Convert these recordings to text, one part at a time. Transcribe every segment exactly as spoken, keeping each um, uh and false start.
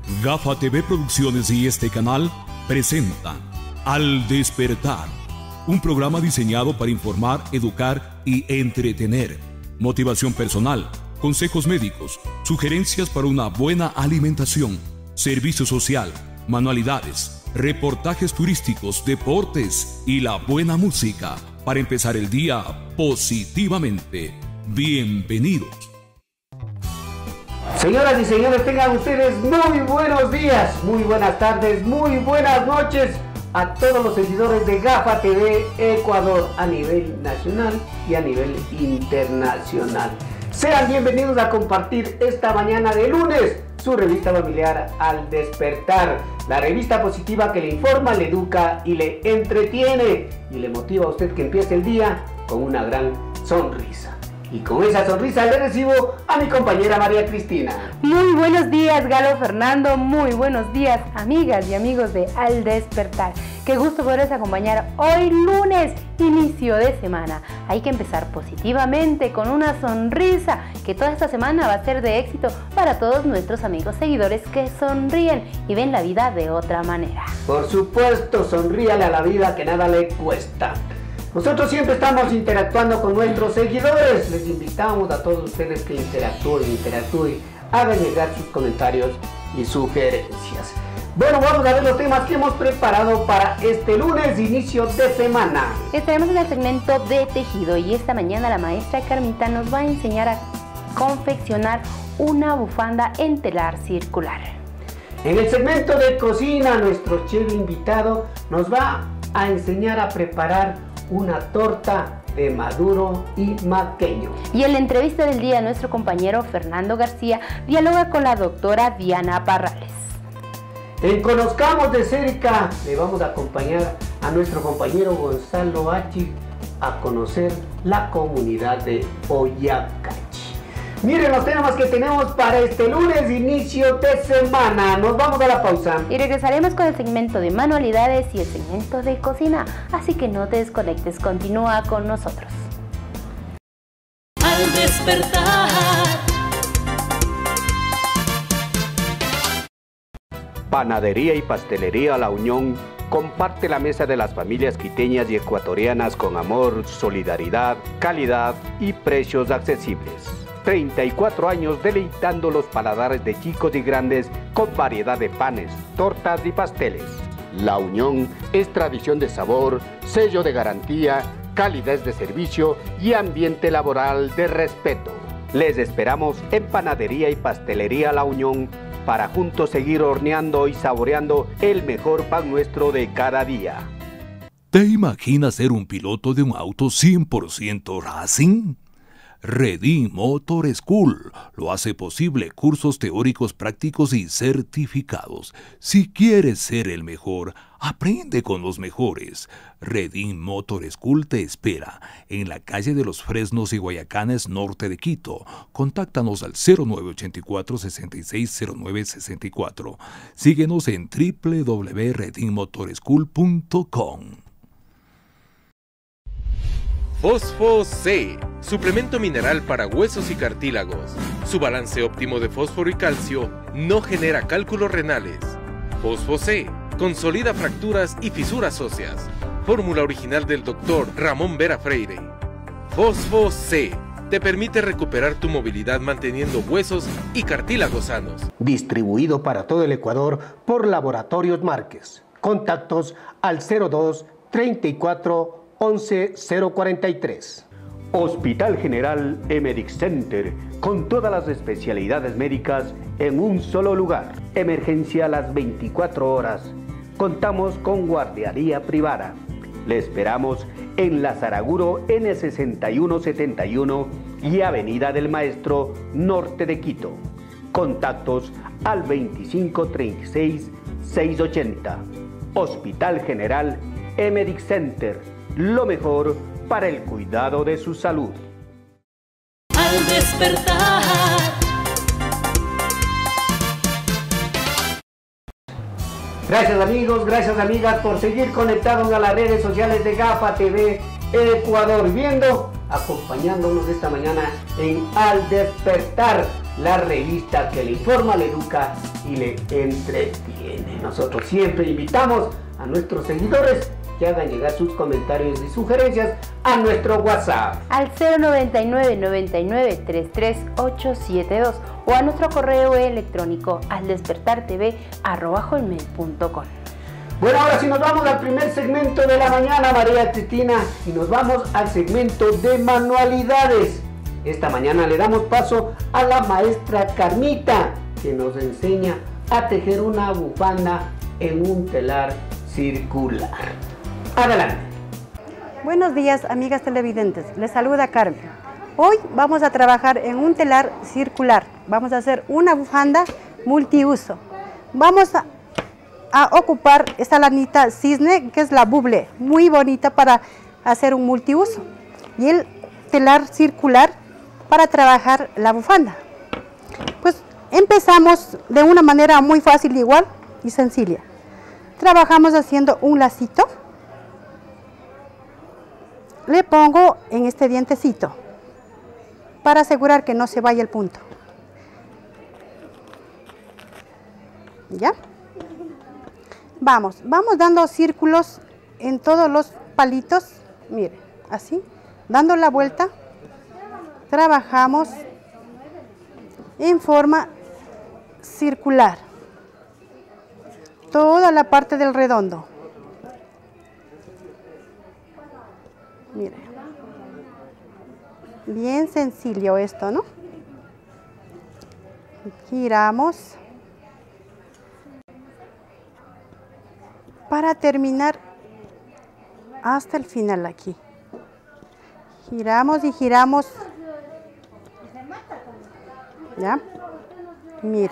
Gafa T V Producciones y este canal presentan Al Despertar, un programa diseñado para informar, educar y entretener, motivación personal, consejos médicos, sugerencias para una buena alimentación, servicio social, manualidades, reportajes turísticos, deportes y la buena música para empezar el día positivamente. Bienvenidos. Señoras y señores, tengan ustedes muy buenos días, muy buenas tardes, muy buenas noches a todos los seguidores de Gafa T V Ecuador a nivel nacional y a nivel internacional. Sean bienvenidos a compartir esta mañana de lunes su revista familiar Al Despertar, la revista positiva que le informa, le educa y le entretiene y le motiva a usted que empiece el día con una gran sonrisa. Y con esa sonrisa le recibo a mi compañera María Cristina. Muy buenos días, Galo Fernando. Muy buenos días, amigas y amigos de Al Despertar. Qué gusto poderles acompañar hoy lunes, inicio de semana. Hay que empezar positivamente, con una sonrisa, que toda esta semana va a ser de éxito para todos nuestros amigos seguidores que sonríen y ven la vida de otra manera. Por supuesto, sonríale a la vida, que nada le cuesta. Nosotros siempre estamos interactuando con nuestros seguidores. Les invitamos a todos ustedes que interactúen, interactúen, hagan llegar sus comentarios y sugerencias. Bueno, vamos a ver los temas que hemos preparado para este lunes, inicio de semana. Estaremos en el segmento de tejido y esta mañana la maestra Carmita nos va a enseñar a confeccionar una bufanda en telar circular. En el segmento de cocina, nuestro chef invitado nos va a enseñar a preparar una torta de maduro y maqueño. Y en la entrevista del día, nuestro compañero Fernando García dialoga con la doctora Diana Parrales. En Conozcamos de Cerca le vamos a acompañar a nuestro compañero Gonzalo Achi a conocer la comunidad de Oyacachi. Miren los temas que tenemos para este lunes, inicio de semana. Nos vamos a la pausa. Y regresaremos con el segmento de manualidades y el segmento de cocina. Así que no te desconectes, continúa con nosotros. Al despertar. Panadería y Pastelería La Unión comparte la mesa de las familias quiteñas y ecuatorianas con amor, solidaridad, calidad y precios accesibles. treinta y cuatro años deleitando los paladares de chicos y grandes con variedad de panes, tortas y pasteles. La Unión es tradición de sabor, sello de garantía, calidez de servicio y ambiente laboral de respeto. Les esperamos en Panadería y Pastelería La Unión para juntos seguir horneando y saboreando el mejor pan nuestro de cada día. ¿Te imaginas ser un piloto de un auto cien por ciento racing? Redim Motor School lo hace posible, cursos teóricos, prácticos y certificados. Si quieres ser el mejor, aprende con los mejores. Redim Motor School te espera en la calle de los Fresnos y Guayacanes, norte de Quito. Contáctanos al cero nueve ocho cuatro, seis seis cero nueve seis cuatro. Síguenos en w w w punto redim motor school punto com. Fosfo C, suplemento mineral para huesos y cartílagos. Su balance óptimo de fósforo y calcio no genera cálculos renales. Fosfo C consolida fracturas y fisuras óseas. Fórmula original del doctor Ramón Vera Freire. Fosfo C te permite recuperar tu movilidad manteniendo huesos y cartílagos sanos. Distribuido para todo el Ecuador por Laboratorios Márquez. Contactos al cero dos, treinta y cuatro, once, cero cuarenta y tres. Hospital General Emedic Center, con todas las especialidades médicas en un solo lugar. Emergencia a las veinticuatro horas. Contamos con guardería privada. Le esperamos en la Saraguro N sesenta y uno setenta y uno y Avenida del Maestro, norte de Quito. Contactos al veinticinco, treinta y seis, seiscientos ochenta. Hospital General Emedic Center. Lo mejor para el cuidado de su salud. Al despertar. Gracias amigos, gracias amigas por seguir conectados a las redes sociales de Gafa T V Ecuador, viendo, acompañándonos esta mañana en Al Despertar. la revista que le informa, le educa y le entretiene. Nosotros siempre invitamos a nuestros seguidores que hagan llegar sus comentarios y sugerencias a nuestro WhatsApp al cero noventa y nueve, noventa y nueve, treinta y tres, ochocientos setenta y dos o a nuestro correo electrónico al despertar t v arroba hotmail punto com. Bueno, ahora sí nos vamos al primer segmento de la mañana, María Cristina, y nos vamos al segmento de manualidades. Esta mañana le damos paso a la maestra Carmita, que nos enseña a tejer una bufanda en un telar circular. Adelante. Buenos días, amigas televidentes. Les saluda Carmen. Hoy vamos a trabajar en un telar circular. Vamos a hacer una bufanda multiuso. Vamos a, a ocupar esta lanita cisne, que es la buble, muy bonita para hacer un multiuso. Y el telar circular para trabajar la bufanda. Pues empezamos de una manera muy fácil, igual y sencilla. Trabajamos haciendo un lacito. Le pongo en este dientecito para asegurar que no se vaya el punto. ¿Ya? Vamos, vamos dando círculos en todos los palitos. Mire, así, dando la vuelta, trabajamos en forma circular. Toda la parte del redondo. Mire, bien sencillo esto, ¿no? Giramos para terminar hasta el final aquí. Giramos y giramos. ¿Ya? Mire.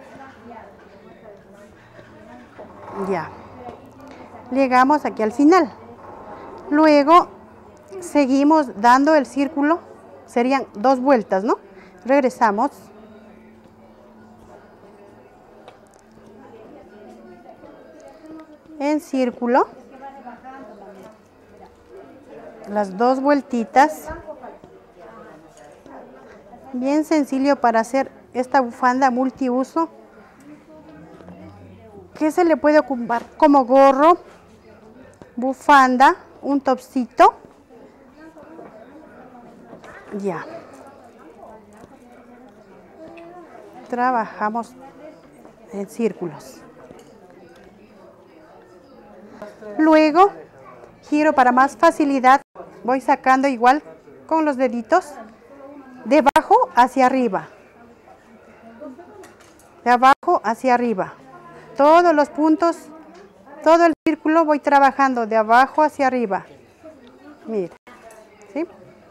Ya. Llegamos aquí al final. Luego seguimos dando el círculo, serían dos vueltas, ¿no? Regresamos. En círculo. Las dos vueltitas. Bien sencillo para hacer esta bufanda multiuso, que se le puede ocupar como gorro, bufanda, un topsito. Ya. Trabajamos en círculos. Luego, giro para más facilidad. Voy sacando igual con los deditos, de abajo hacia arriba. De abajo hacia arriba. Todos los puntos, todo el círculo voy trabajando de abajo hacia arriba. Mira, ¿sí?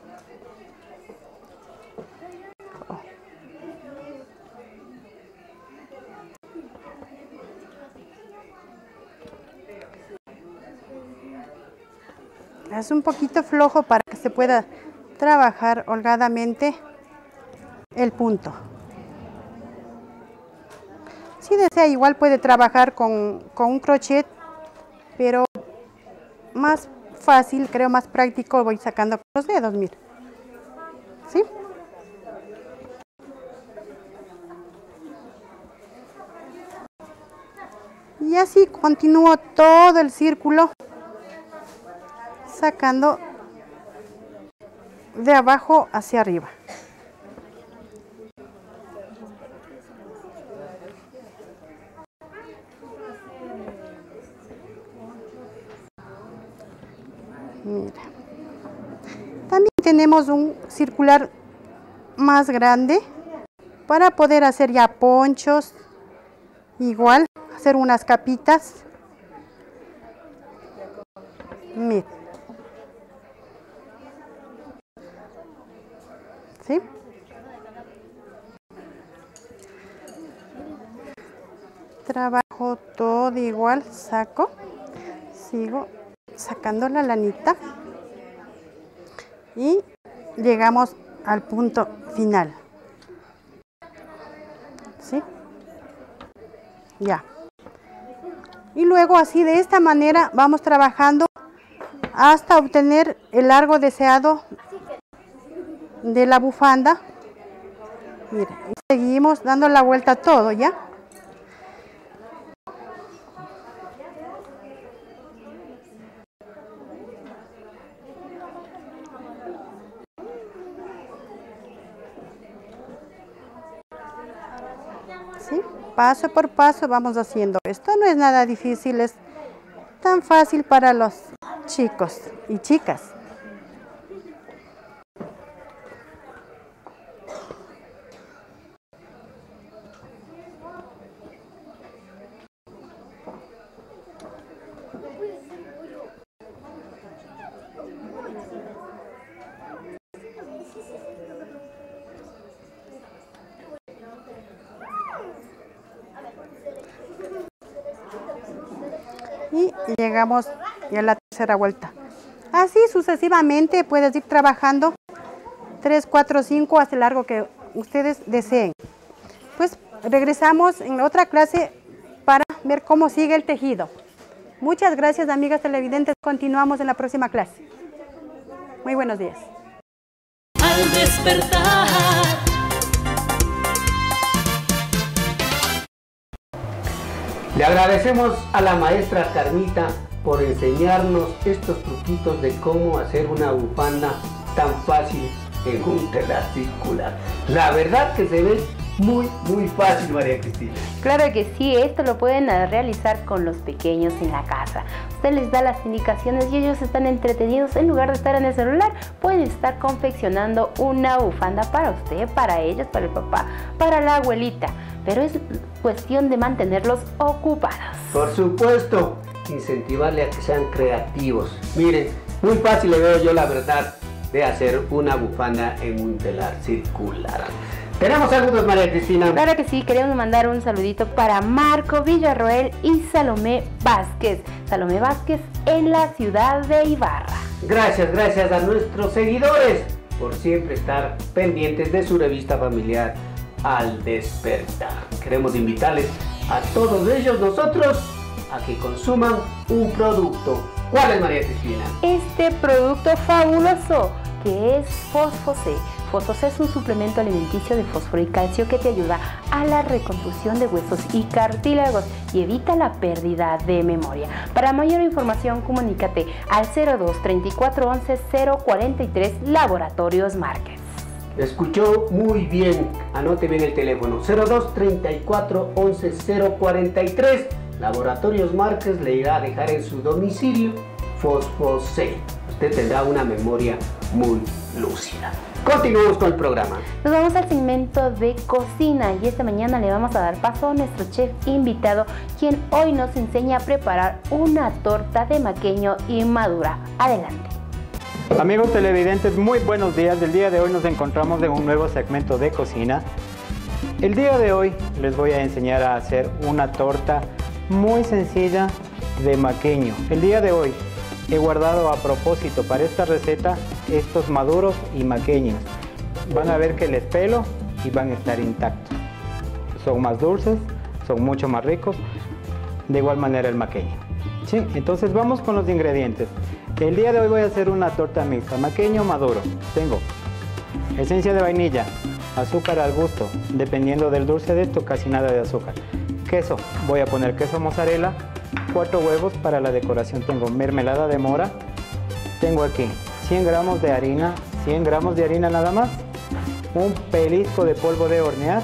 Es un poquito flojo para que se pueda trabajar holgadamente el punto. Si desea, igual puede trabajar con, con un crochet, pero más fácil, creo más práctico, voy sacando con los dedos, mira. ¿Sí? Y así continúo todo el círculo, sacando de abajo hacia arriba. Mira. También tenemos un circular más grande para poder hacer ya ponchos, igual, hacer unas capitas. Mira. ¿Sí? Trabajo todo igual, saco, sigo sacando la lanita y llegamos al punto final. ¿Sí? Ya. Y luego así de esta manera vamos trabajando hasta obtener el largo deseado de la bufanda. Mire, seguimos dando la vuelta a todo, ¿ya? ¿Sí? Paso por paso vamos haciendo. Esto no es nada difícil, es tan fácil para los chicos y chicas. Y llegamos ya a la tercera vuelta. Así sucesivamente puedes ir trabajando tres, cuatro, cinco hasta el largo que ustedes deseen. Pues regresamos en la otra clase para ver cómo sigue el tejido. Muchas gracias, amigas televidentes. Continuamos en la próxima clase. Muy buenos días. Al despertar. Le agradecemos a la maestra Carmita por enseñarnos estos truquitos de cómo hacer una bufanda tan fácil en un telar circular. La verdad que se ve muy, muy fácil, María Cristina. Claro que sí, esto lo pueden realizar con los pequeños en la casa. Usted les da las indicaciones y ellos están entretenidos. En lugar de estar en el celular, pueden estar confeccionando una bufanda para usted, para ellos, para el papá, para la abuelita. Pero es cuestión de mantenerlos ocupados. Por supuesto, incentivarle a que sean creativos. Miren, muy fácil le veo yo la verdad de hacer una bufanda en un telar circular. ¿Tenemos saludos, María Cristina? Claro que sí, queremos mandar un saludito para Marco Villarroel y Salomé Vázquez. Salomé Vázquez en la ciudad de Ibarra. Gracias, gracias a nuestros seguidores por siempre estar pendientes de su revista familiar Al Despertar. Queremos invitarles a todos ellos, nosotros, a que consuman un producto. ¿Cuál es, María Cristina? Este producto fabuloso que es Fosfo-C. Fosfo-C es un suplemento alimenticio de fósforo y calcio que te ayuda a la reconstrucción de huesos y cartílagos y evita la pérdida de memoria. Para mayor información, comunícate al cero dos, treinta y cuatro, once, cero cuarenta y tres Laboratorios Márquez. Escuchó muy bien, anote bien el teléfono, cero dos, treinta y cuatro, once, cero cuarenta y tres. Laboratorios Márquez le irá a dejar en su domicilio Fosfo-C. Usted tendrá una memoria muy lúcida. Continuamos con el programa. Nos vamos al segmento de cocina y esta mañana le vamos a dar paso a nuestro chef invitado, quien hoy nos enseña a preparar una torta de maqueño inmadura. Adelante. Amigos televidentes, muy buenos días. El día de hoy nos encontramos en un nuevo segmento de cocina. El día de hoy les voy a enseñar a hacer una torta muy sencilla de maqueño. El día de hoy he guardado a propósito para esta receta estos maduros y maqueños. Van a ver que les pelo y van a estar intactos. Son más dulces, son mucho más ricos. De igual manera el maqueño. ¿Sí? Entonces vamos con los ingredientes. El día de hoy voy a hacer una torta mixta, maqueño maduro. Tengo esencia de vainilla, azúcar al gusto, dependiendo del dulce de esto, casi nada de azúcar. Queso, voy a poner queso mozzarella, cuatro huevos para la decoración. Tengo mermelada de mora, tengo aquí cien gramos de harina, cien gramos de harina nada más, un pelisco de polvo de hornear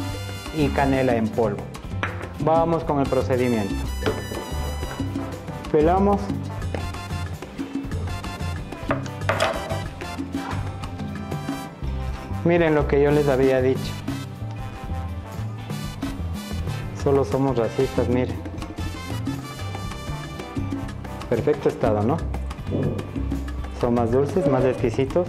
y canela en polvo. Vamos con el procedimiento. Pelamos. Miren lo que yo les había dicho. Solo somos racistas, miren. Perfecto estado, ¿no? Son más dulces, más exquisitos.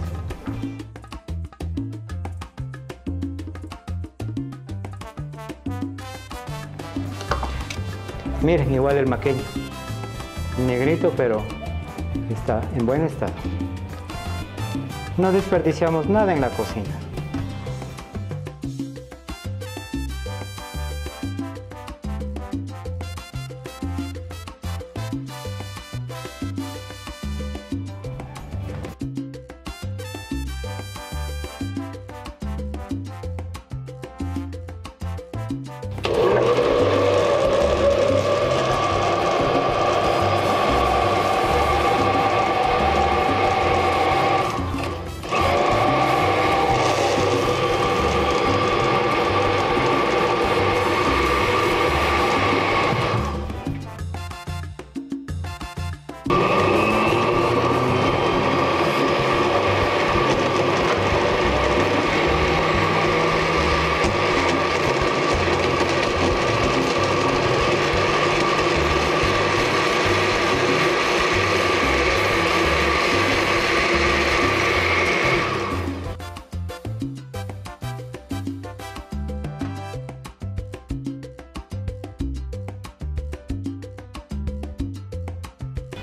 Miren, igual el maqueño. Negrito, pero está en buen estado. No desperdiciamos nada en la cocina.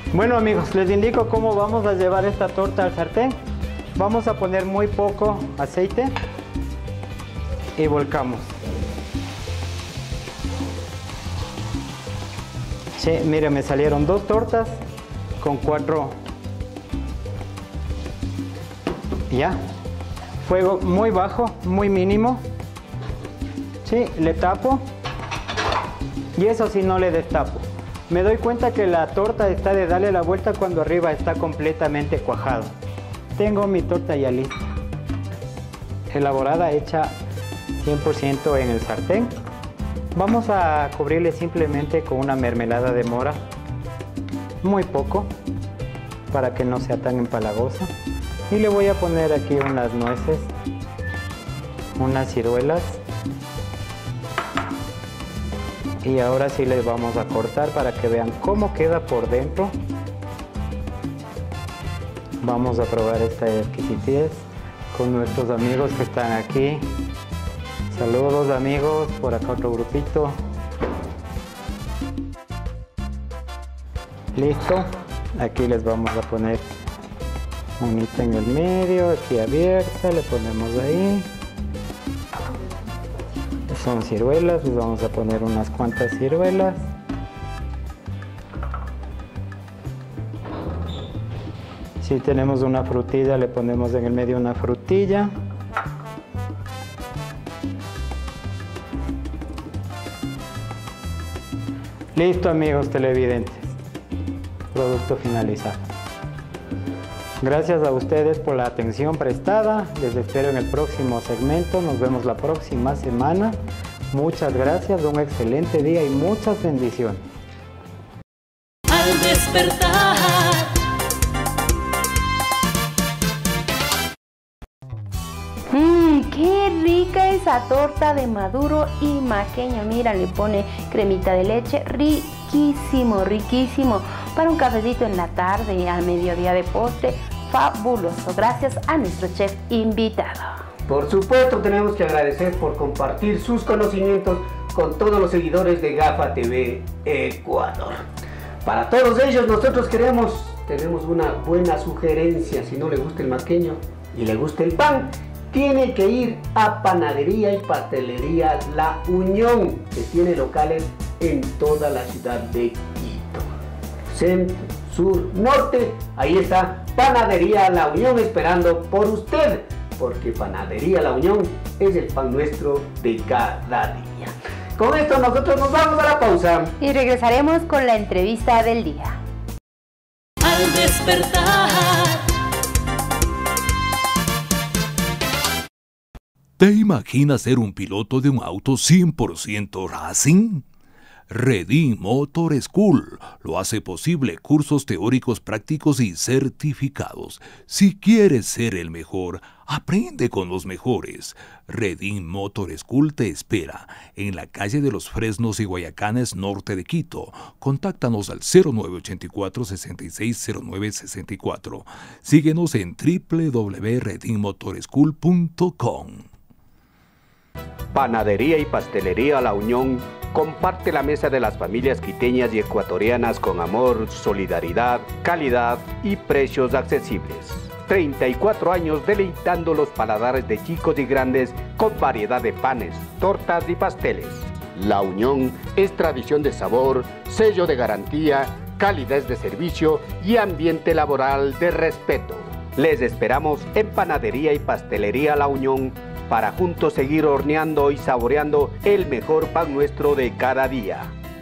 Bueno amigos, les indico cómo vamos a llevar esta torta al sartén. Vamos a poner muy poco aceite y volcamos. Sí, miren, me salieron dos tortas con cuatro. Ya. Fuego muy bajo, muy mínimo. Sí, le tapo. Y eso sí, no le destapo. Me doy cuenta que la torta está de darle la vuelta cuando arriba está completamente cuajado. Tengo mi torta ya lista. Elaborada, hecha cien por ciento en el sartén. Vamos a cubrirle simplemente con una mermelada de mora. Muy poco, para que no sea tan empalagosa. Y le voy a poner aquí unas nueces, unas ciruelas. Y ahora sí les vamos a cortar para que vean cómo queda por dentro. Vamos a probar esta exquisitez con nuestros amigos que están aquí. Saludos amigos, por acá otro grupito. Listo, aquí les vamos a poner unita en el medio, aquí abierta, le ponemos ahí. Son ciruelas, les vamos a poner unas cuantas ciruelas. Si tenemos una frutilla, le ponemos en el medio una frutilla. Listo amigos televidentes, producto finalizado. Gracias a ustedes por la atención prestada, les espero en el próximo segmento, nos vemos la próxima semana. Muchas gracias, un excelente día y muchas bendiciones. Al despertar. Mmm, qué rica esa torta de maduro y maqueño. Mira, le pone cremita de leche, riquísimo, riquísimo. Para un cafecito en la tarde, al mediodía de postre, fabuloso. Gracias a nuestro chef invitado. Por supuesto, tenemos que agradecer por compartir sus conocimientos con todos los seguidores de Gafa T V Ecuador. Para todos ellos, nosotros queremos, tenemos una buena sugerencia. Si no le gusta el maqueño y le gusta el pan, tiene que ir a Panadería y Pastelería La Unión, que tiene locales en toda la ciudad de Quito. Centro, sur, norte, ahí está Panadería La Unión esperando por usted, porque Panadería La Unión es el pan nuestro de cada día. Con esto nosotros nos vamos a la pausa. Y regresaremos con la entrevista del día. Al despertar. ¿Te imaginas ser un piloto de un auto cien por ciento racing? Redim Motor School lo hace posible, cursos teóricos prácticos y certificados. Si quieres ser el mejor, aprende con los mejores. Redim Motor School te espera en la calle de los Fresnos y Guayacanes, norte de Quito. Contáctanos al cero nueve ocho cuatro, seis seis cero nueve seis cuatro. Síguenos en w w w punto redim motor school punto com. Panadería y Pastelería La Unión comparte la mesa de las familias quiteñas y ecuatorianas con amor, solidaridad, calidad y precios accesibles. treinta y cuatro años deleitando los paladares de chicos y grandes con variedad de panes, tortas y pasteles. La Unión es tradición de sabor, sello de garantía, calidez de servicio y ambiente laboral de respeto. Les esperamos en Panadería y Pastelería La Unión para juntos seguir horneando y saboreando el mejor pan nuestro de cada día.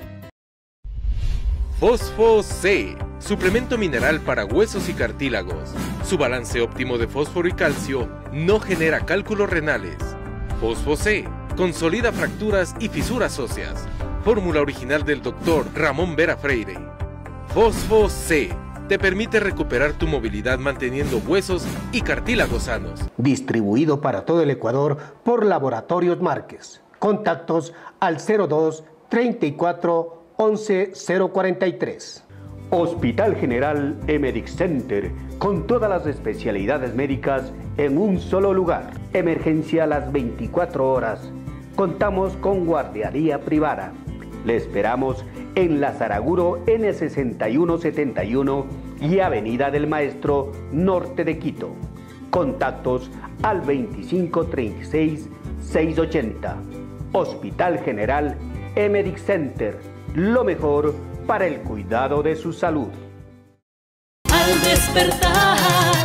Fosfo C, suplemento mineral para huesos y cartílagos. Su balance óptimo de fósforo y calcio no genera cálculos renales. Fosfo C, consolida fracturas y fisuras óseas. Fórmula original del doctor Ramón Vera Freire. Fosfo C te permite recuperar tu movilidad manteniendo huesos y cartílagos sanos. Distribuido para todo el Ecuador por Laboratorios Márquez. Contactos al cero dos, treinta y cuatro, once, cero cuarenta y tres. Hospital General Emedic Center, con todas las especialidades médicas en un solo lugar. Emergencia a las veinticuatro horas. Contamos con guardería privada. Le esperamos en la Saraguro N sesenta y uno setenta y uno y Avenida del Maestro, norte de Quito. Contactos al veinticinco treinta y seis seiscientos ochenta. Hospital General Emedic Center, lo mejor para el cuidado de su salud. Al despertar.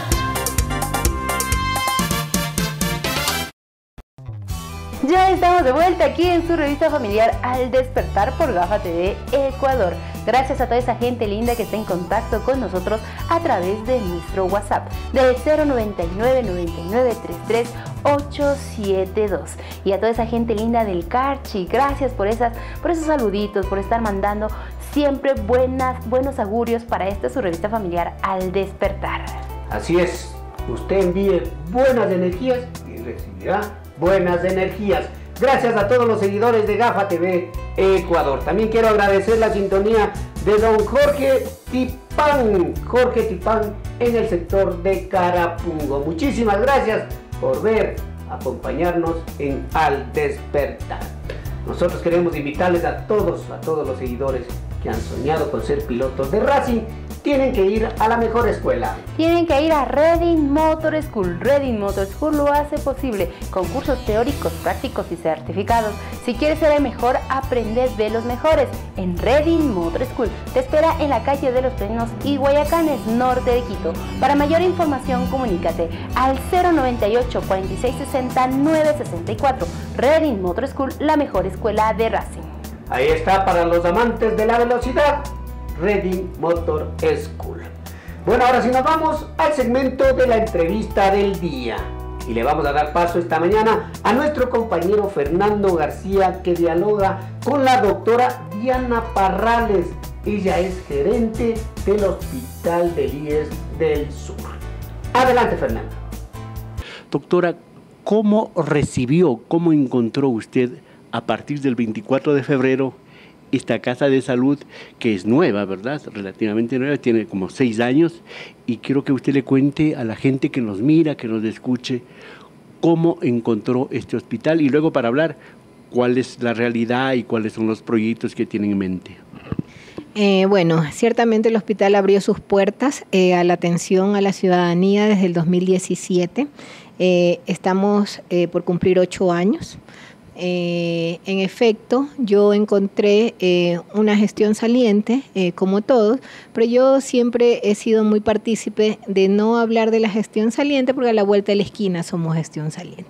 Ya estamos de vuelta aquí en su revista familiar Al Despertar por Gafa T V Ecuador. Gracias a toda esa gente linda que está en contacto con nosotros a través de nuestro WhatsApp del cero noventa y nueve, noventa y nueve, treinta y tres, ochocientos setenta y dos. Y a toda esa gente linda del Carchi, gracias por, esas, por esos saluditos, por estar mandando siempre buenas, buenos augurios para esta su revista familiar Al Despertar. Así es, usted envíe buenas energías y recibirá buenas energías. Gracias a todos los seguidores de Gafa T V Ecuador. También quiero agradecer la sintonía de don Jorge Tipán, Jorge Tipán en el sector de Carapungo. Muchísimas gracias por ver, acompañarnos en Al Despertar. Nosotros queremos invitarles a todos, a todos los seguidores que han soñado con ser pilotos de Racing. Tienen que ir a la mejor escuela. Tienen que ir a Reading Motor School. Reading Motor School lo hace posible con cursos teóricos, prácticos y certificados. Si quieres ser el mejor, aprender de los mejores en Reading Motor School. Te espera en la calle de los Pinos y Guayacanes, norte de Quito. Para mayor información, comunícate al cero noventa y ocho, cuarenta y seis sesenta, nueve sesenta y cuatro. Reading Motor School, la mejor escuela de Racing. Ahí está para los amantes de la velocidad. Reading Motor School. Bueno, ahora sí nos vamos al segmento de la entrevista del día y le vamos a dar paso esta mañana a nuestro compañero Fernando García, que dialoga con la doctora Diana Parrales. Ella es gerente del Hospital del I E S del Sur. Adelante, Fernando. Doctora, ¿cómo recibió, cómo encontró usted a partir del veinticuatro de febrero esta casa de salud, que es nueva, ¿verdad? Relativamente nueva, tiene como seis años, y quiero que usted le cuente a la gente que nos mira, que nos escuche, cómo encontró este hospital, y luego para hablar cuál es la realidad y cuáles son los proyectos que tienen en mente. Eh, bueno, ciertamente el hospital abrió sus puertas eh, a la atención a la ciudadanía desde el dos mil diecisiete. Eh, estamos eh, por cumplir ocho años. Eh, en efecto, yo encontré eh, una gestión saliente, eh, como todos, pero yo siempre he sido muy partícipe de no hablar de la gestión saliente, porque a la vuelta de la esquina somos gestión saliente.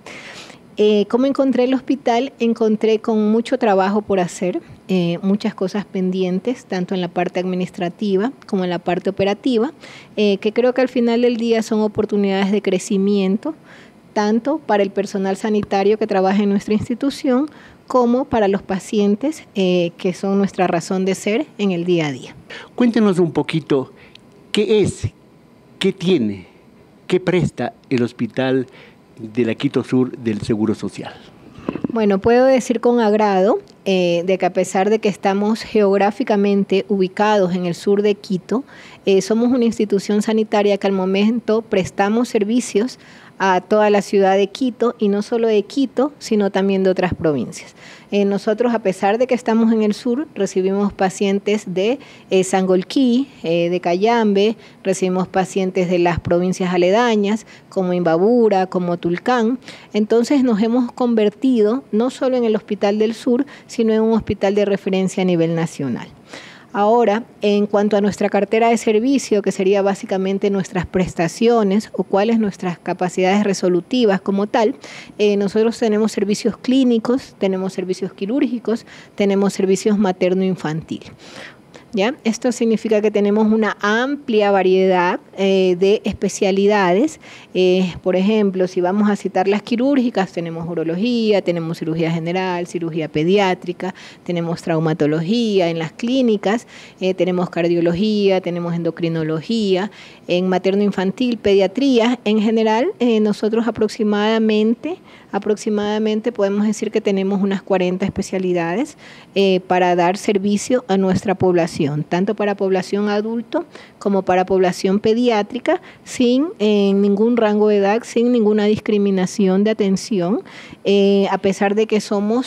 Eh, ¿Cómo encontré el hospital? Encontré con mucho trabajo por hacer, eh, muchas cosas pendientes, tanto en la parte administrativa como en la parte operativa, eh, que creo que al final del día son oportunidades de crecimiento, tanto para el personal sanitario que trabaja en nuestra institución, como para los pacientes eh, que son nuestra razón de ser en el día a día. Cuéntenos un poquito, ¿qué es, qué tiene, qué presta el Hospital de la Quito Sur del Seguro Social? Bueno, puedo decir con agrado eh, de que a pesar de que estamos geográficamente ubicados en el sur de Quito, eh, somos una institución sanitaria que al momento prestamos servicios a toda la ciudad de Quito, y no solo de Quito, sino también de otras provincias. Eh, nosotros, a pesar de que estamos en el sur, recibimos pacientes de eh, Sangolquí, eh, de Cayambe, recibimos pacientes de las provincias aledañas, como Imbabura, como Tulcán. Entonces nos hemos convertido no solo en el Hospital del Sur, sino en un hospital de referencia a nivel nacional. Ahora, en cuanto a nuestra cartera de servicio, que sería básicamente nuestras prestaciones o cuáles nuestras capacidades resolutivas como tal, eh, nosotros tenemos servicios clínicos, tenemos servicios quirúrgicos, tenemos servicios materno-infantil. ¿Ya? Esto significa que tenemos una amplia variedad eh, de especialidades. Eh, por ejemplo, si vamos a citar las quirúrgicas, tenemos urología, tenemos cirugía general, cirugía pediátrica, tenemos traumatología en las clínicas, eh, tenemos cardiología, tenemos endocrinología, en materno-infantil, pediatría. En general, eh, nosotros aproximadamente, aproximadamente podemos decir que tenemos unas cuarenta especialidades eh, para dar servicio a nuestra población, tanto para población adulto como para población pediátrica, sin eh, ningún rango de edad, sin ninguna discriminación de atención, eh, a pesar de que somos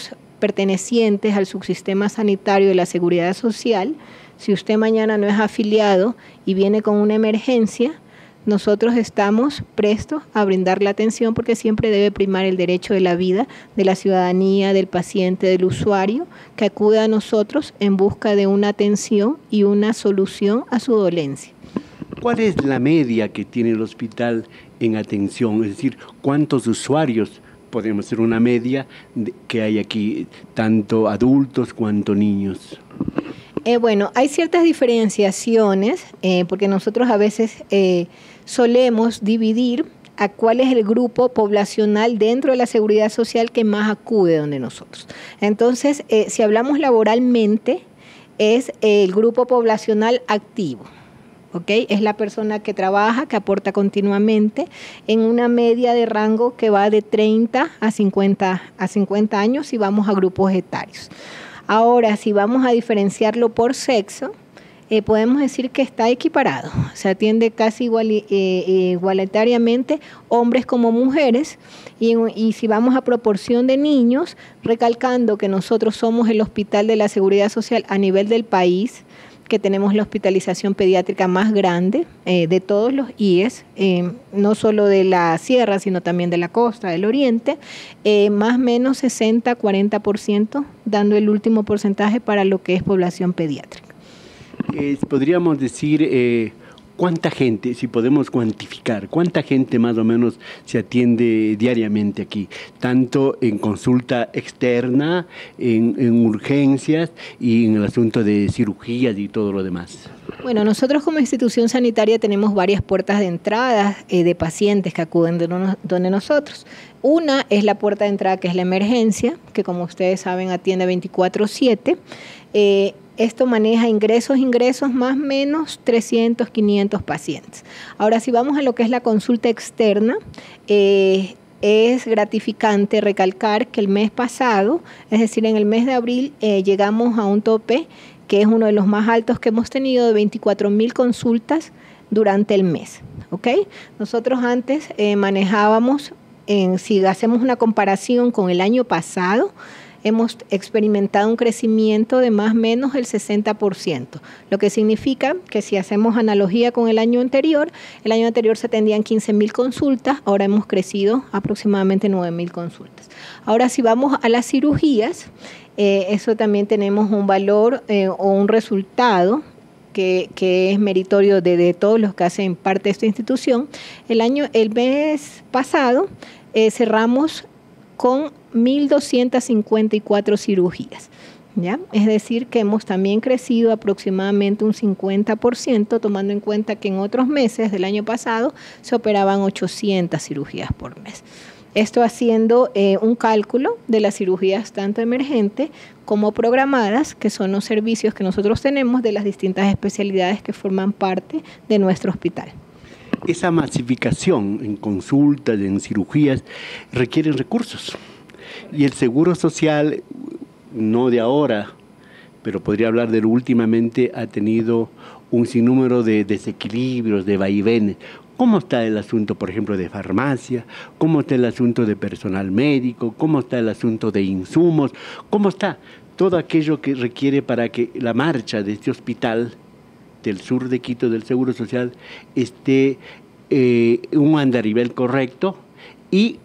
pertenecientes al subsistema sanitario de la Seguridad Social. Si usted mañana no es afiliado y viene con una emergencia, nosotros estamos prestos a brindar la atención porque siempre debe primar el derecho de la vida, de la ciudadanía, del paciente, del usuario, que acude a nosotros en busca de una atención y una solución a su dolencia. ¿Cuál es la media que tiene el hospital en atención? Es decir, ¿cuántos usuarios, podemos hacer una media, que hay aquí, tanto adultos cuanto niños? Eh, bueno, hay ciertas diferenciaciones, eh, porque nosotros a veces eh, solemos dividir a cuál es el grupo poblacional dentro de la seguridad social que más acude donde nosotros. Entonces, eh, si hablamos laboralmente, es el grupo poblacional activo. ¿Okay? Es la persona que trabaja, que aporta continuamente en una media de rango que va de treinta a cincuenta años si vamos a grupos etarios. Ahora, si vamos a diferenciarlo por sexo, eh, podemos decir que está equiparado, se atiende casi igual, eh, igualitariamente hombres como mujeres, y, y si vamos a proporción de niños, recalcando que nosotros somos el Hospital de la Seguridad Social a nivel del país, que tenemos la hospitalización pediátrica más grande eh, de todos los I E S, eh, no solo de la sierra, sino también de la costa, del oriente, eh, más o menos sesenta a cuarenta por ciento, dando el último porcentaje para lo que es población pediátrica. Eh, podríamos decir, eh, ¿cuánta gente, si podemos cuantificar, cuánta gente más o menos se atiende diariamente aquí? Tanto en consulta externa, en, en urgencias y en el asunto de cirugías y todo lo demás. Bueno, nosotros como institución sanitaria tenemos varias puertas de entrada eh, de pacientes que acuden de no, donde nosotros. Una es la puerta de entrada, que es la emergencia, que como ustedes saben atiende veinticuatro siete. Eh, Esto maneja ingresos, ingresos más o menos trescientos, quinientos pacientes. Ahora, si vamos a lo que es la consulta externa, eh, es gratificante recalcar que el mes pasado, es decir, en el mes de abril, eh, llegamos a un tope que es uno de los más altos que hemos tenido, de veinticuatro mil consultas durante el mes. ¿Okay? Nosotros antes eh, manejábamos, en, si hacemos una comparación con el año pasado, hemos experimentado un crecimiento de más o menos el sesenta por ciento, lo que significa que si hacemos analogía con el año anterior, el año anterior se atendían quince mil consultas, ahora hemos crecido aproximadamente nueve mil consultas. Ahora, si vamos a las cirugías, eh, eso también tenemos un valor eh, o un resultado que, que es meritorio de, de todos los que hacen parte de esta institución. El, año, el mes pasado eh, cerramos con mil doscientas cincuenta y cuatro cirugías, ¿ya? Es decir, que hemos también crecido aproximadamente un cincuenta por ciento, tomando en cuenta que en otros meses del año pasado se operaban ochocientas cirugías por mes. Esto haciendo eh, un cálculo de las cirugías tanto emergentes como programadas, que son los servicios que nosotros tenemos de las distintas especialidades que forman parte de nuestro hospital. Esa masificación en consultas, en cirugías, requiere recursos. Y el Seguro Social, no de ahora, pero podría hablar de lo últimamente, ha tenido un sinnúmero de desequilibrios, de vaivenes. ¿Cómo está el asunto, por ejemplo, de farmacia? ¿Cómo está el asunto de personal médico? ¿Cómo está el asunto de insumos? ¿Cómo está todo aquello que requiere para que la marcha de este hospital del sur de Quito, del Seguro Social, esté eh, un andarivel correcto y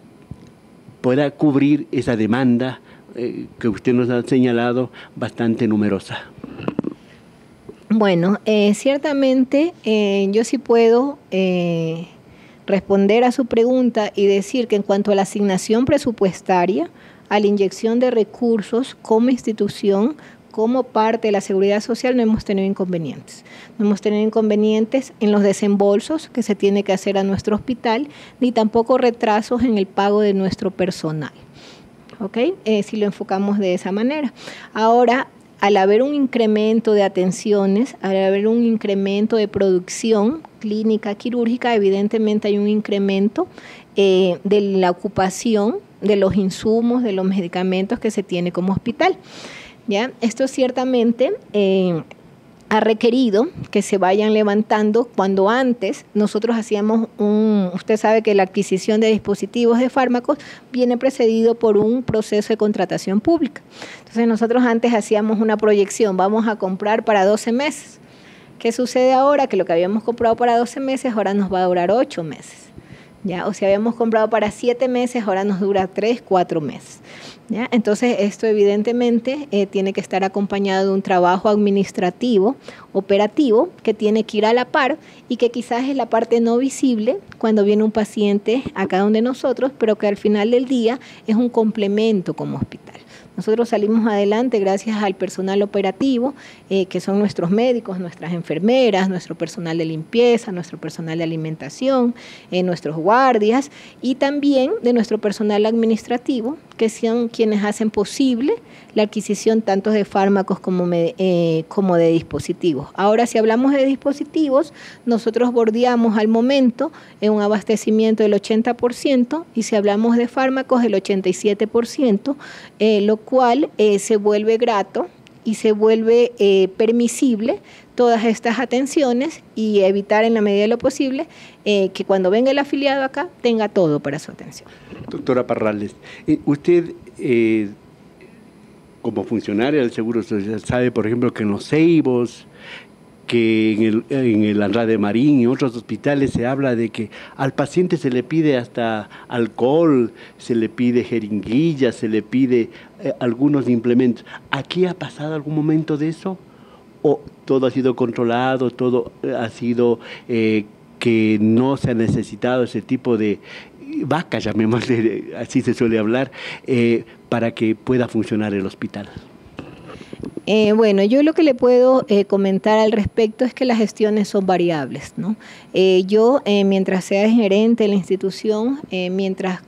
pueda cubrir esa demanda eh, que usted nos ha señalado bastante numerosa? Bueno, eh, ciertamente eh, yo sí puedo eh, responder a su pregunta y decir que en cuanto a la asignación presupuestaria, a la inyección de recursos como institución, como parte de la seguridad social, no hemos tenido inconvenientes. No hemos tenido inconvenientes en los desembolsos que se tiene que hacer a nuestro hospital, ni tampoco retrasos en el pago de nuestro personal. ¿Ok? Eh, si lo enfocamos de esa manera. Ahora, al haber un incremento de atenciones, al haber un incremento de producción clínica quirúrgica, evidentemente hay un incremento eh, de la ocupación de los insumos, de los medicamentos que se tiene como hospital. ¿Ya? Esto ciertamente eh, ha requerido que se vayan levantando cuando antes nosotros hacíamos un, usted sabe que la adquisición de dispositivos de fármacos viene precedido por un proceso de contratación pública. Entonces nosotros antes hacíamos una proyección, vamos a comprar para doce meses. ¿Qué sucede ahora? Que lo que habíamos comprado para doce meses ahora nos va a durar ocho meses. ¿Ya? O si habíamos comprado para siete meses, ahora nos dura tres, cuatro meses. ¿Ya? Entonces, esto evidentemente eh, tiene que estar acompañado de un trabajo administrativo, operativo, que tiene que ir a la par y que quizás es la parte no visible cuando viene un paciente acá donde nosotros, pero que al final del día es un complemento como hospital. Nosotros salimos adelante gracias al personal operativo, eh, que son nuestros médicos, nuestras enfermeras, nuestro personal de limpieza, nuestro personal de alimentación, eh, nuestros guardias y también de nuestro personal administrativo, que son quienes hacen posible la adquisición tanto de fármacos como, me, eh, como de dispositivos. Ahora, si hablamos de dispositivos, nosotros bordeamos al momento en un abastecimiento del ochenta por ciento y si hablamos de fármacos, el ochenta y siete por ciento, eh, lo cual eh, se vuelve grato y se vuelve eh, permisible todas estas atenciones y evitar en la medida de lo posible eh, que cuando venga el afiliado acá tenga todo para su atención. Doctora Parrales, eh, usted eh, como funcionaria del Seguro Social sabe, por ejemplo, que en los Ceibos, que en el, en el Andrade Marín y otros hospitales se habla de que al paciente se le pide hasta alcohol, se le pide jeringuillas, se le pide eh, algunos implementos. ¿Aquí ha pasado algún momento de eso? ¿O todo ha sido controlado, todo ha sido eh, que no se ha necesitado ese tipo de vaca, llamémosle, así se suele hablar, eh, para que pueda funcionar el hospital? Eh, bueno, yo lo que le puedo eh, comentar al respecto es que las gestiones son variables, ¿no? Eh, yo, eh, mientras sea gerente de la institución, eh, mientras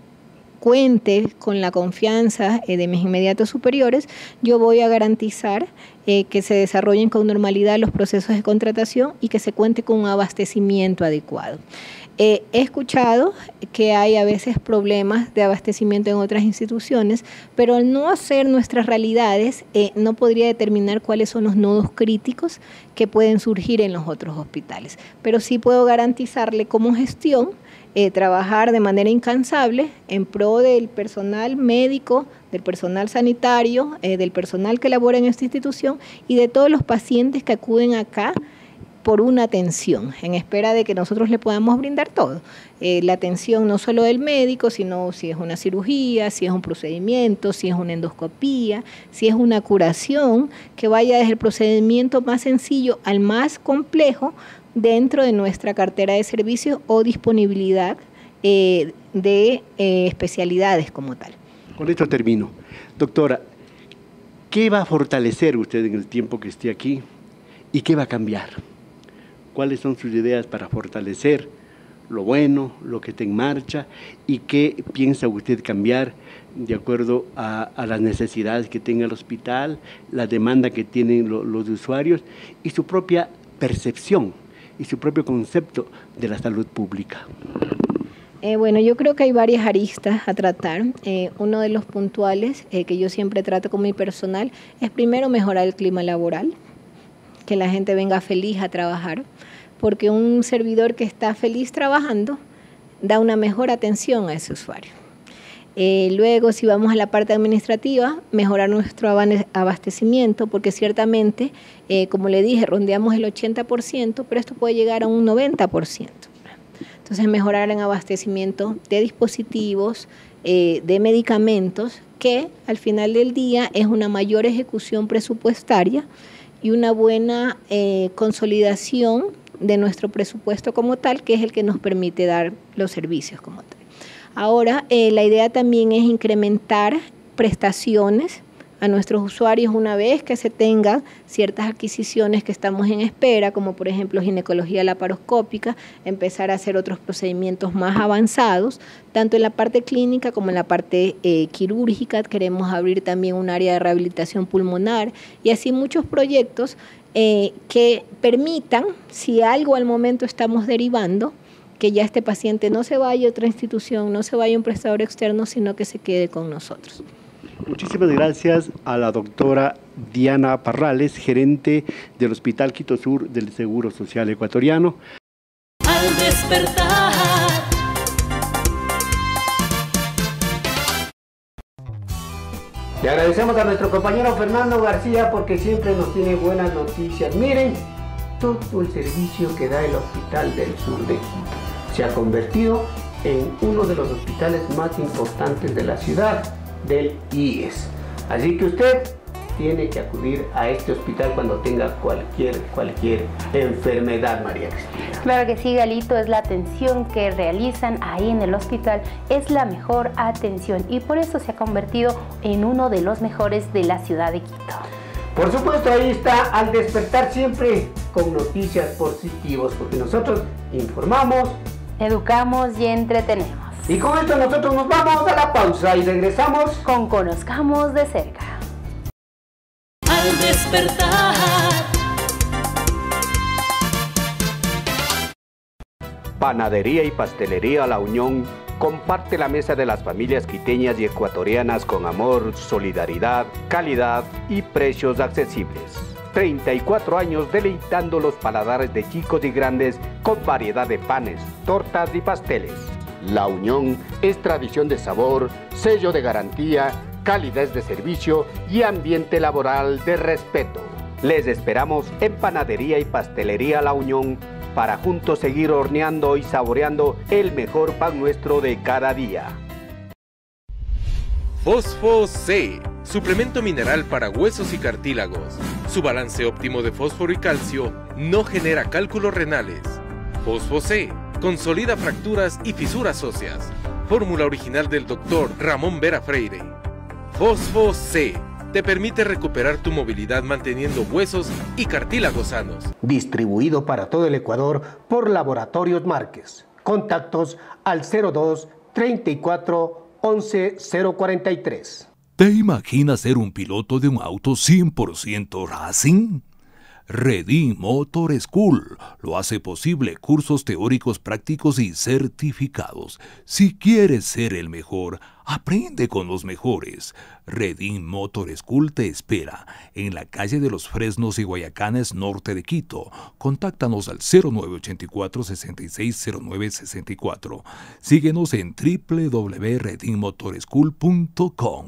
cuente con la confianza eh, de mis inmediatos superiores, yo voy a garantizar eh, que se desarrollen con normalidad los procesos de contratación y que se cuente con un abastecimiento adecuado. Eh, he escuchado que hay a veces problemas de abastecimiento en otras instituciones, pero al no hacer nuestras realidades, eh, no podría determinar cuáles son los nodos críticos que pueden surgir en los otros hospitales. Pero sí puedo garantizarle como gestión eh, trabajar de manera incansable en pro del personal médico, del personal sanitario, eh, del personal que labora en esta institución y de todos los pacientes que acuden acá por una atención, en espera de que nosotros le podamos brindar todo. Eh, la atención no solo del médico, sino si es una cirugía, si es un procedimiento, si es una endoscopía, si es una curación, que vaya desde el procedimiento más sencillo al más complejo dentro de nuestra cartera de servicios o disponibilidad eh, de eh, especialidades como tal. Con esto termino. Doctora, ¿qué va a fortalecer usted en el tiempo que esté aquí y qué va a cambiar? ¿Cuáles son sus ideas para fortalecer lo bueno, lo que está en marcha y qué piensa usted cambiar de acuerdo a, a las necesidades que tenga el hospital, la demanda que tienen lo, los usuarios y su propia percepción y su propio concepto de la salud pública? Eh, bueno, yo creo que hay varias aristas a tratar. Eh, uno de los puntuales eh, que yo siempre trato con mi personal es primero mejorar el clima laboral, que la gente venga feliz a trabajar, porque un servidor que está feliz trabajando da una mejor atención a ese usuario. Eh, luego, si vamos a la parte administrativa, mejorar nuestro abastecimiento, porque ciertamente, eh, como le dije, rondeamos el ochenta por ciento, pero esto puede llegar a un noventa por ciento. Entonces, mejorar en abastecimiento de dispositivos, eh, de medicamentos, que al final del día es una mayor ejecución presupuestaria y una buena eh, consolidación de nuestro presupuesto como tal, que es el que nos permite dar los servicios como tal. Ahora, eh, la idea también es incrementar prestaciones a nuestros usuarios una vez que se tengan ciertas adquisiciones que estamos en espera, como por ejemplo ginecología laparoscópica, empezar a hacer otros procedimientos más avanzados, tanto en la parte clínica como en la parte eh, quirúrgica. Queremos abrir también un área de rehabilitación pulmonar y así muchos proyectos eh, que permitan, si algo al momento estamos derivando, que ya este paciente no se vaya a otra institución, no se vaya a un prestador externo, sino que se quede con nosotros. Muchísimas gracias a la doctora Diana Parrales, gerente del Hospital Quito Sur del Seguro Social Ecuatoriano. Al despertar. Le agradecemos a nuestro compañero Fernando García porque siempre nos tiene buenas noticias. Miren, todo el servicio que da el Hospital del Sur de Quito se ha convertido en uno de los hospitales más importantes de la ciudad, del I E S. Así que usted tiene que acudir a este hospital cuando tenga cualquier, cualquier enfermedad, María Cristina. Claro que sí, Galito, es la atención que realizan ahí en el hospital, es la mejor atención y por eso se ha convertido en uno de los mejores de la ciudad de Quito. Por supuesto, ahí está Al Despertar, siempre con noticias positivas, porque nosotros informamos, educamos y entretenemos. Y con esto nosotros nos vamos a la pausa y regresamos con Conozcamos de Cerca. Al despertar. Panadería y Pastelería La Unión comparte la mesa de las familias quiteñas y ecuatorianas con amor, solidaridad, calidad y precios accesibles. treinta y cuatro años deleitando los paladares de chicos y grandes con variedad de panes, tortas y pasteles. La Unión es tradición de sabor, sello de garantía, calidez de servicio y ambiente laboral de respeto. Les esperamos en Panadería y Pastelería La Unión para juntos seguir horneando y saboreando el mejor pan nuestro de cada día. Fosfo C, suplemento mineral para huesos y cartílagos. Su balance óptimo de fósforo y calcio no genera cálculos renales. Fosfo C consolida fracturas y fisuras óseas. Fórmula original del doctor Ramón Vera Freire. Fosfo C te permite recuperar tu movilidad manteniendo huesos y cartílagos sanos. Distribuido para todo el Ecuador por Laboratorios Márquez. Contactos al cero dos, treinta y cuatro, once, cero cuarenta y tres. ¿Te imaginas ser un piloto de un auto cien por ciento Racing? Redim Motor School lo hace posible, cursos teóricos prácticos y certificados. Si quieres ser el mejor, aprende con los mejores. Redim Motor School te espera en la calle de los Fresnos y Guayacanes, norte de Quito. Contáctanos al cero nueve ocho cuatro, seis seis cero nueve seis cuatro. Síguenos en w w w punto redim motor school punto com.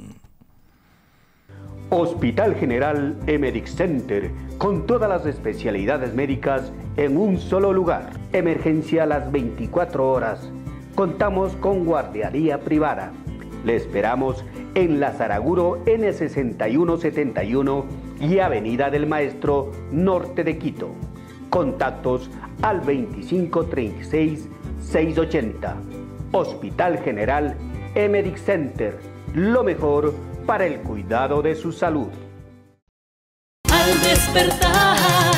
Hospital General Emedic Center, con todas las especialidades médicas en un solo lugar. Emergencia a las veinticuatro horas. Contamos con guardería privada. Le esperamos en la Saraguro N sesenta y uno setenta y uno y Avenida del Maestro, norte de Quito. Contactos al veinticinco treinta y seis, seiscientos ochenta. Hospital General Emedic Center, lo mejor para el cuidado de su salud. Al despertar.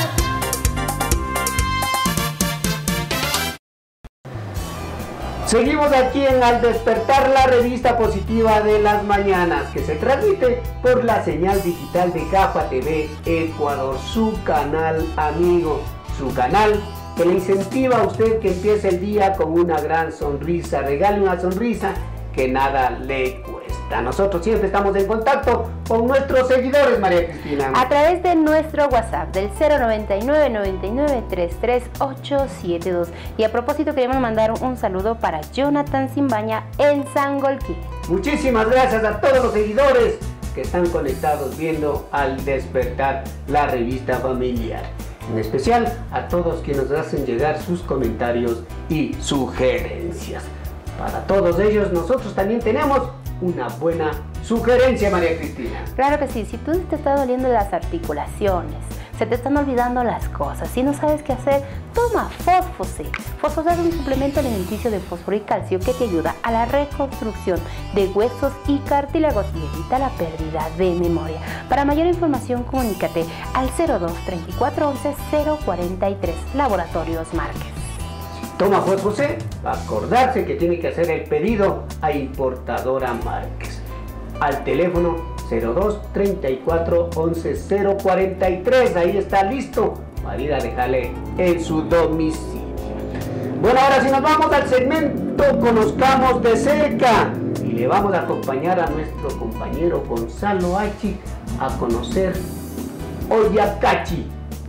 Seguimos aquí en Al Despertar, la revista positiva de las mañanas, que se transmite por la señal digital de Gafa T V Ecuador, su canal amigo, su canal que le incentiva a usted que empiece el día con una gran sonrisa. Regale una sonrisa que nada le cuesta. Nosotros siempre estamos en contacto con nuestros seguidores, María Cristina. A través de nuestro WhatsApp del cero noventa y nueve, noventa y nueve, treinta y tres, ochocientos setenta y dos. Y a propósito queremos mandar un saludo para Jonathan Simbaña en Sangolquí. Muchísimas gracias a todos los seguidores que están conectados viendo Al Despertar, la revista familiar. En especial a todos quienes nos hacen llegar sus comentarios y sugerencias. Para todos ellos nosotros también tenemos una buena sugerencia, María Cristina. Claro que sí, si tú te estás doliendo las articulaciones, se te están olvidando las cosas, si no sabes qué hacer, toma Fosfo C. Fosfo C es un suplemento alimenticio de fósforo y calcio que te ayuda a la reconstrucción de huesos y cartílagos y evita la pérdida de memoria. Para mayor información, comunícate al cero dos, treinta y cuatro, once, cero cuarenta y tres, Laboratorios Márquez. Toma Fosfo C, acordarse que tiene que hacer el pedido a Importadora Márquez. Al teléfono cero dos, treinta y cuatro, once, cero cuarenta y tres, ahí está listo para ir a dejarle en su domicilio. Bueno, ahora sí nos vamos al segmento Conozcamos de Cerca. Y le vamos a acompañar a nuestro compañero Gonzalo Achi a conocer Oyacachi.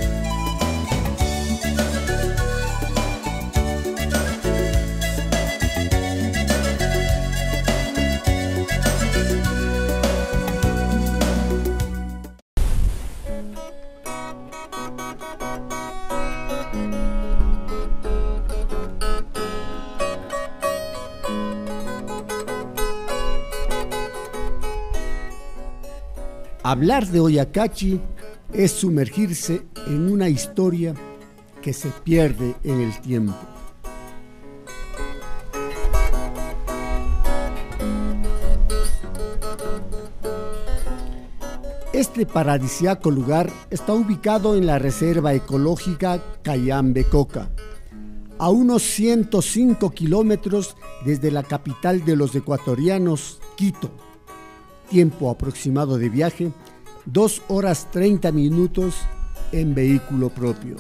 Hablar de Oyacachi es sumergirse en una historia que se pierde en el tiempo. Este paradisíaco lugar está ubicado en la Reserva Ecológica Cayambe-Coca, a unos ciento cinco kilómetros desde la capital de los ecuatorianos, Quito. Tiempo aproximado de viaje, dos horas treinta minutos en vehículo propio.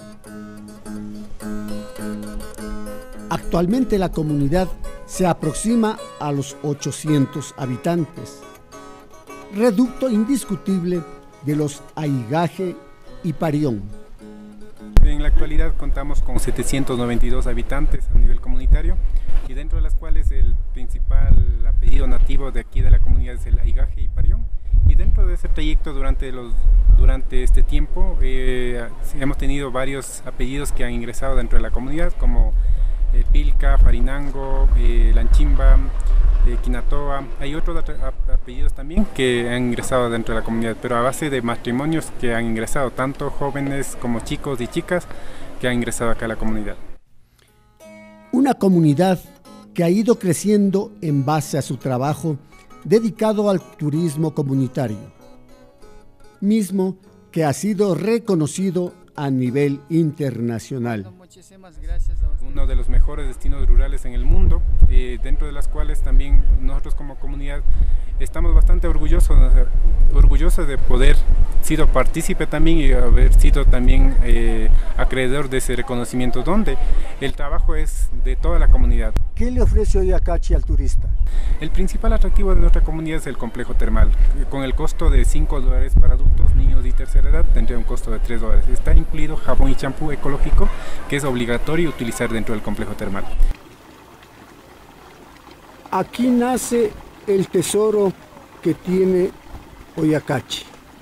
Actualmente la comunidad se aproxima a los ochocientos habitantes, reducto indiscutible de los Aigaje y Parión. En la actualidad contamos con setecientos noventa y dos habitantes a nivel comunitario, y dentro de las cuales el principal apellido nativo de aquí de la comunidad es el Aigaje y Parión. Y dentro de ese trayecto, durante, los, durante este tiempo, eh, hemos tenido varios apellidos que han ingresado dentro de la comunidad, como eh, Pilca, Farinango, eh, Lanchimba, eh, Quinatoa. Hay otros apellidos también que han ingresado dentro de la comunidad, pero a base de matrimonios que han ingresado, tanto jóvenes como chicos y chicas que han ingresado acá a la comunidad. Una comunidad que ha ido creciendo en base a su trabajo dedicado al turismo comunitario, mismo que ha sido reconocido a nivel internacional. Muchísimas gracias a usted. Uno de los mejores destinos rurales en el mundo, eh, dentro de las cuales también nosotros como comunidad estamos bastante orgullosos, orgullosos de poder sido partícipe también y haber sido también eh, acreedor de ese reconocimiento, donde el trabajo es de toda la comunidad. ¿Qué le ofrece Oyacachi al turista? El principal atractivo de nuestra comunidad es el complejo termal, con el costo de cinco dólares para adultos, niños y tercera edad, tendría un costo de tres dólares. Está incluido jabón y champú ecológico, que es obligatorio utilizar dentro del complejo termal. Aquí nace el tesoro que tiene Oyacachi.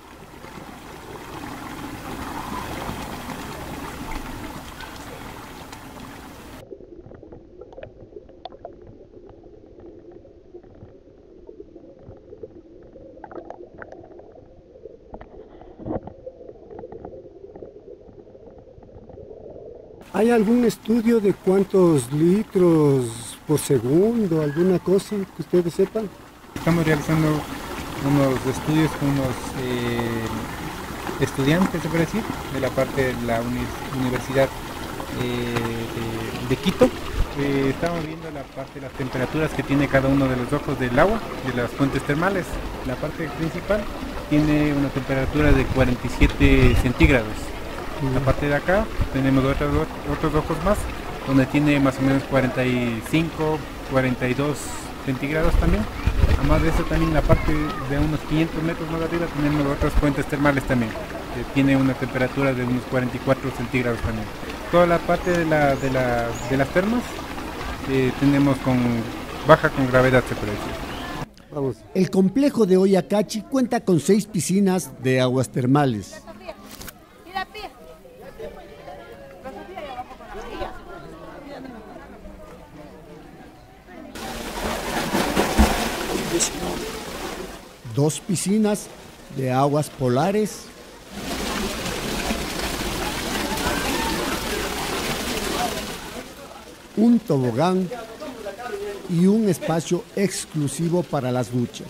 ¿Hay algún estudio de cuántos litros por segundo, alguna cosa que ustedes sepan? Estamos realizando unos estudios con unos eh, estudiantes, se puede decir, de la parte de la uni Universidad eh, de, de Quito. Eh, estamos viendo la parte de las temperaturas que tiene cada uno de los ojos del agua, de las fuentes termales. La parte principal tiene una temperatura de cuarenta y siete centígrados. La parte de acá tenemos otros, otros ojos más, donde tiene más o menos cuarenta y cinco, cuarenta y dos centígrados también. Además de eso, también la parte de unos quinientos metros más arriba tenemos otras fuentes termales también, que tiene una temperatura de unos cuarenta y cuatro centígrados también. Toda la parte de, la, de, la, de las termas eh, tenemos con baja con gravedad, se puede decir. Vamos. El complejo de Oyacachi cuenta con seis piscinas de aguas termales. Dos piscinas de aguas polares, un tobogán y un espacio exclusivo para las duchas.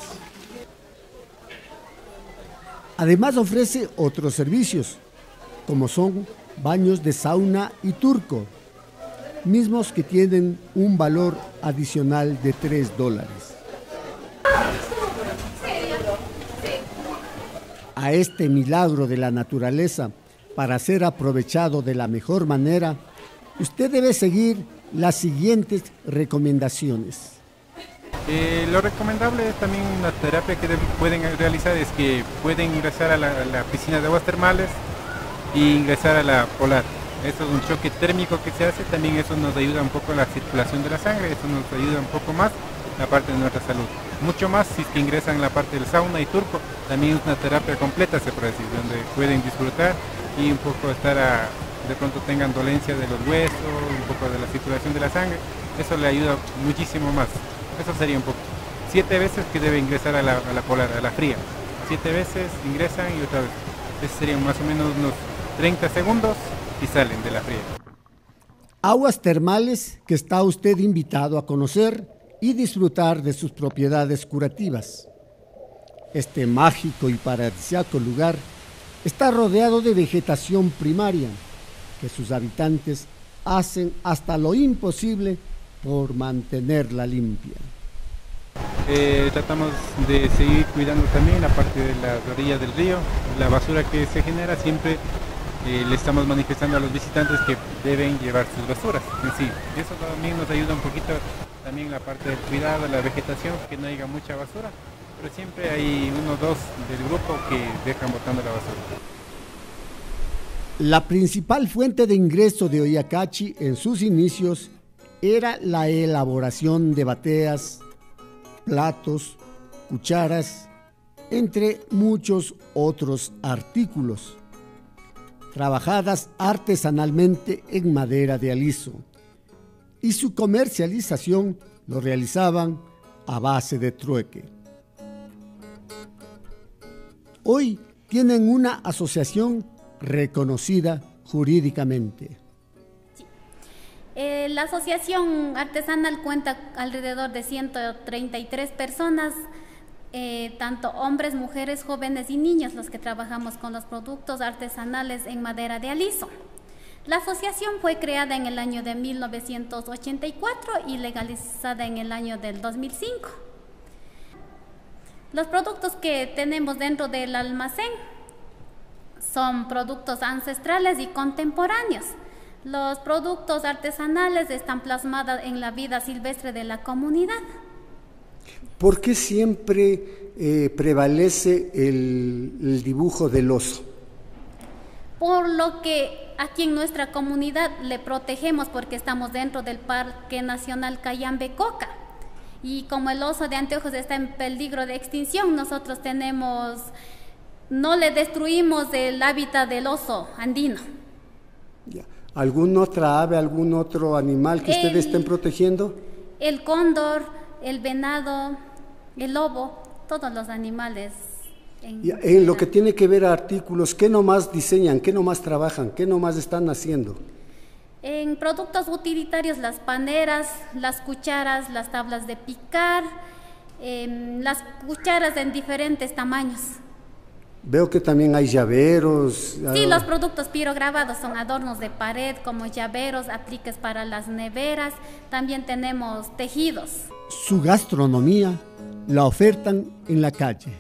Además ofrece otros servicios, como son baños de sauna y turco, mismos que tienen un valor adicional de tres dólares. A este milagro de la naturaleza, para ser aprovechado de la mejor manera, usted debe seguir las siguientes recomendaciones. Eh, lo recomendable es también una terapia que pueden realizar es que pueden ingresar a la, a la piscina de aguas termales e ingresar a la polar. Eso es un choque térmico que se hace, también eso nos ayuda un poco a la circulación de la sangre, eso nos ayuda un poco más la parte de nuestra salud. Mucho más si es que ingresan en la parte del sauna y turco, también es una terapia completa, se puede decir, donde pueden disfrutar y un poco estar a, de pronto tengan dolencia de los huesos, un poco de la circulación de la sangre, eso le ayuda muchísimo más. Eso sería un poco. Siete veces que debe ingresar a la, a la polar, a la fría. Siete veces ingresan y otra vez. Eso serían más o menos unos treinta segundos y salen de la fría. Aguas termales que está usted invitado a conocer y disfrutar de sus propiedades curativas. Este mágico y paradisíaco lugar está rodeado de vegetación primaria que sus habitantes hacen hasta lo imposible por mantenerla limpia. Eh, tratamos de seguir cuidando también la parte de las orillas del río, la basura que se genera siempre eh, le estamos manifestando a los visitantes que deben llevar sus basuras en sí. Eso también nos ayuda un poquito también la parte del cuidado, la vegetación, que no haya mucha basura, pero siempre hay uno o dos del grupo que dejan botando la basura. La principal fuente de ingreso de Oyacachi en sus inicios era la elaboración de bateas, platos, cucharas, entre muchos otros artículos, trabajadas artesanalmente en madera de aliso, y su comercialización lo realizaban a base de trueque. Hoy tienen una asociación reconocida jurídicamente. Eh, la asociación artesanal cuenta alrededor de ciento treinta y tres personas, eh, tanto hombres, mujeres, jóvenes y niños, los que trabajamos con los productos artesanales en madera de aliso. La asociación fue creada en el año de mil novecientos ochenta y cuatro y legalizada en el año del dos mil cinco. Los productos que tenemos dentro del almacén son productos ancestrales y contemporáneos. Los productos artesanales están plasmados en la vida silvestre de la comunidad. ¿Por qué siempre eh, prevalece el, el dibujo del oso? Por lo que aquí en nuestra comunidad le protegemos porque estamos dentro del Parque Nacional Cayambe-Coca. Y como el oso de anteojos está en peligro de extinción, nosotros tenemos, no le destruimos el hábitat del oso andino. Ya. ¿Alguna otra ave, algún otro animal que el, ustedes estén protegiendo? El cóndor, el venado, el lobo, todos los animales. En, ya, en lo que tiene que ver a artículos, ¿qué nomás diseñan, qué nomás trabajan, qué nomás están haciendo? En productos utilitarios, las paneras, las cucharas, las tablas de picar, eh, las cucharas en diferentes tamaños. Veo que también hay llaveros. Sí, los productos pirograbados son adornos de pared como llaveros, apliques para las neveras. También tenemos tejidos. Su gastronomía la ofertan en la calle.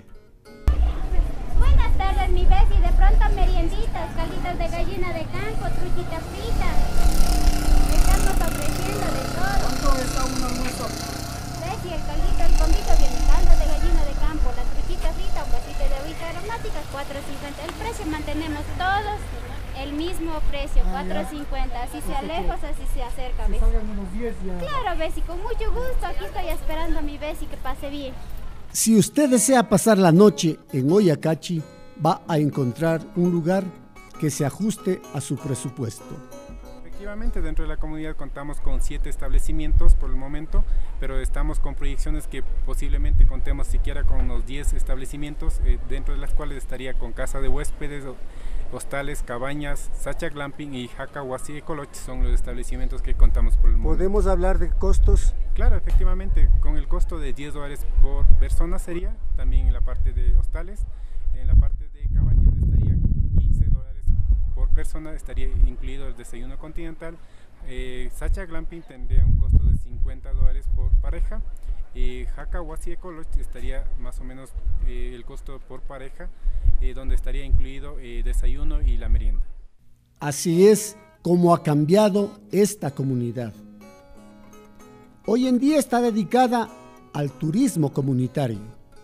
Buenas tardes, mi Bessie. De pronto merienditas, calitas de gallina de campo, truchita frita. Estamos ofreciendo de todo. ¿Cuánto está un almuerzo? Bessie, el caldito, el convito viene caldo de gallina de campo, la truchita frita, un vasito de agüita aromática, cuatro cincuenta. El precio mantenemos todos el mismo precio, ah, cuatro cincuenta. Así sea lejos, así se acerca, Bessie. Claro, Bessie, con mucho gusto. Aquí estoy esperando a mi Bessie que pase bien. Si usted desea pasar la noche en Oyacachi, va a encontrar un lugar que se ajuste a su presupuesto. Efectivamente, dentro de la comunidad contamos con siete establecimientos por el momento, pero estamos con proyecciones que posiblemente contemos siquiera con unos diez establecimientos, eh, dentro de las cuales estaría con casa de huéspedes, hostales, cabañas, Sacha Glamping y Jaca Huasi Ecoloch son los establecimientos que contamos por el momento. ¿Podemos hablar de costos? Claro, efectivamente, con el costo de diez dólares por persona sería, también en la parte de hostales, en la parte de cabañas estaría quince dólares por persona, estaría incluido el desayuno continental. eh, Sacha Glamping tendría un costo de cincuenta dólares por pareja, eh, Jaca Huasi Ecoloch estaría más o menos eh, el costo por pareja, eh, donde estaría incluido eh, desayuno y la merienda. Así es como ha cambiado esta comunidad. Hoy en día está dedicada al turismo comunitario.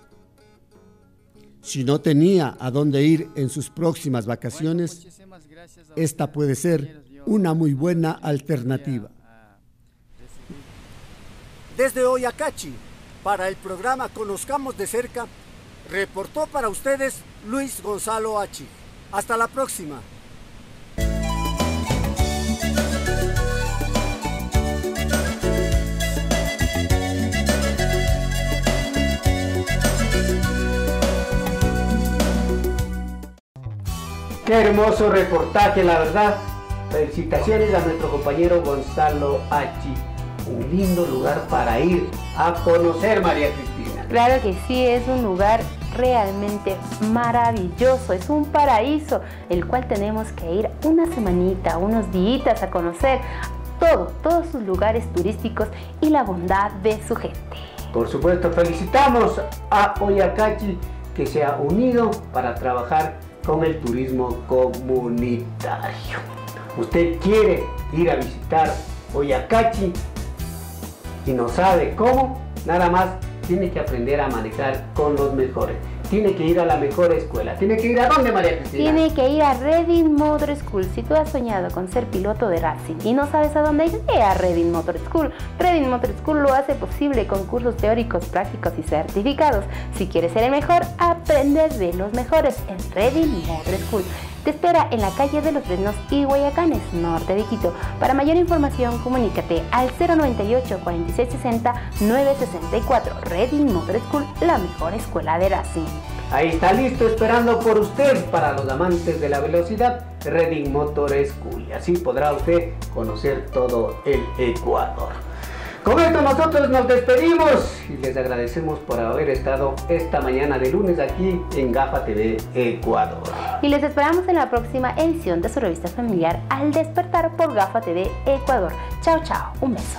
Si no tenía a dónde ir en sus próximas vacaciones, esta puede ser una muy buena alternativa. Desde Oyacachi, para el programa Conozcamos de Cerca, reportó para ustedes Luis Gonzalo Achi. Hasta la próxima. Qué hermoso reportaje, la verdad. Felicitaciones a nuestro compañero Gonzalo Achi. Un lindo lugar para ir a conocer, María Cristina. Claro que sí, es un lugar realmente maravilloso, es un paraíso, el cual tenemos que ir una semanita, unos días a conocer todo, todos sus lugares turísticos y la bondad de su gente. Por supuesto, felicitamos a Oyacachi que se ha unido para trabajar con el turismo comunitario. Usted quiere ir a visitar Oyacachi y no sabe cómo, nada más tiene que aprender a manejar con los mejores. Tiene que ir a la mejor escuela. ¿Tiene que ir a dónde, María Cristina? Tiene que ir a Reading Motor School. Si tú has soñado con ser piloto de Racing y no sabes a dónde ir, ve a Reading Motor School. Reading Motor School lo hace posible con cursos teóricos, prácticos y certificados. Si quieres ser el mejor, aprende de los mejores en Reading Motor School. Te espera en la calle de los Fresnos y Guayacanes, norte de Quito. Para mayor información, comunícate al cero noventa y ocho, cuarenta y seis sesenta, nueve sesenta y cuatro. Reading Motor School, la mejor escuela de Racing. Ahí está listo, esperando por usted. Para los amantes de la velocidad, Reading Motor School. Y así podrá usted conocer todo el Ecuador. Con esto nosotros nos despedimos y les agradecemos por haber estado esta mañana de lunes aquí en Gafa T V Ecuador. Y les esperamos en la próxima edición de su revista familiar Al Despertar por Gafa T V Ecuador. Chao, chao, un beso.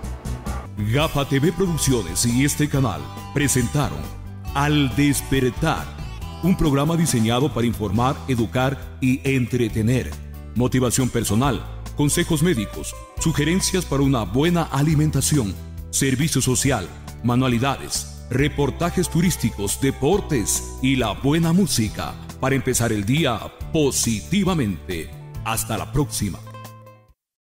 Gafa T V Producciones y este canal presentaron Al Despertar, un programa diseñado para informar, educar y entretener. Motivación personal, consejos médicos, sugerencias para una buena alimentación, servicio social, manualidades, reportajes turísticos, deportes y la buena música para empezar el día positivamente. Hasta la próxima.